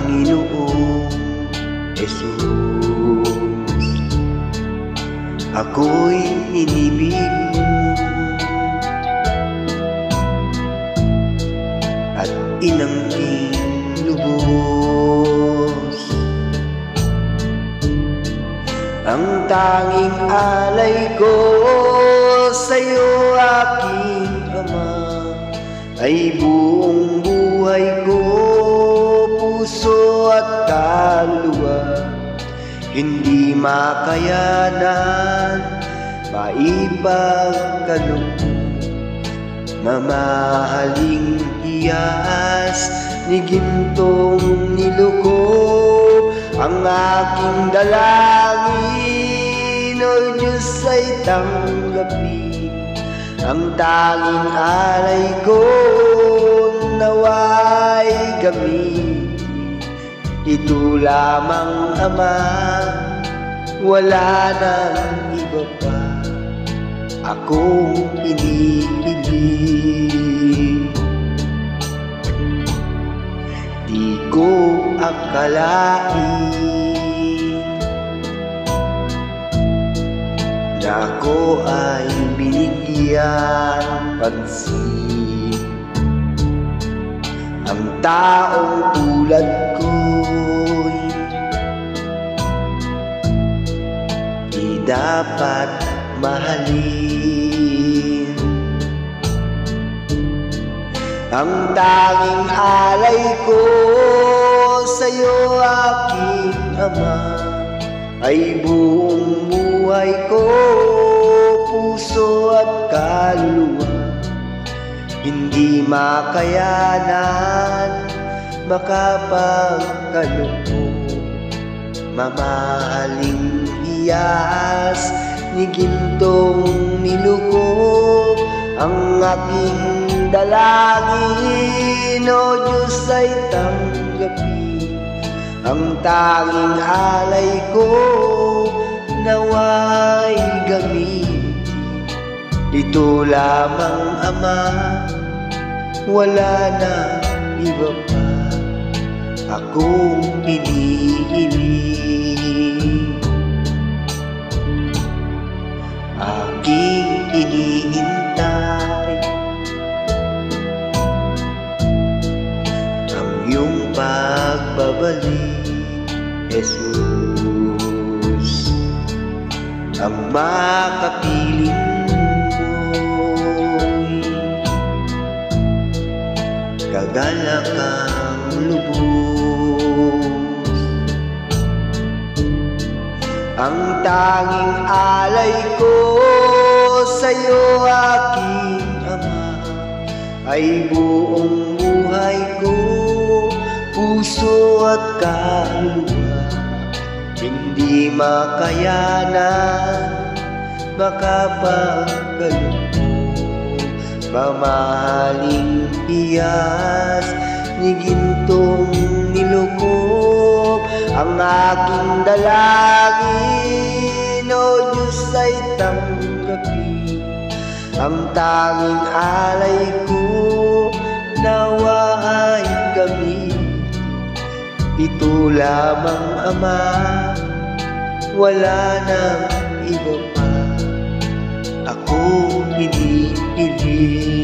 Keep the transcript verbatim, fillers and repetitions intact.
Panginoong Jesus. Ako'y inibig mo at inangking lubos. Ang tanging alay ko sa'yo, aking Ama, ay buong buhay ko, puso at kaluluwa. Hindi makayanan, maipagkaloob. Mamahaling hiyas ni gintong niluko. Ang aking dalangin, O Diyos, ay tanggapin. Ang tanging alay ko nawa'y gamitin. Ito lamang, Ama, wala nang iba pa akong inihiling. Di ko akalain na ako ay binigyan pansin. Ang taong tulad ko'y di dapat mahalin. Ang tanging alay ko sa'yo, aking Ama, ay buong buhay ko, puso at kaluluwa. Hindi makayanan, makapagkaloob. Mamahaling hiyas ni gintong niluko. Ang aking dalangin, O Diyos, ay tanggapin. Ang tanging alay ko nawa'y gamitin. Ito lamang, Ama, wala na iba pa akong inihiling. Aking iniintay ang iyong pagbabalik, Jesus. Ang makapiling mo'y kagalak ang lubos. Ang tanging alay ko sa'yo, aking Ama, ay buong buhay ko, puso at kaluluwa. Hindi makayanan, makapagkaloob. Mamahaling hiyas ni gintong niluko. Ang aking dalangin, O Diyos, ay tanggapin. Ang tanging alay ko nawa ay gamitin. Ito lamang, Ama, wala nang iba pa akong inihiling.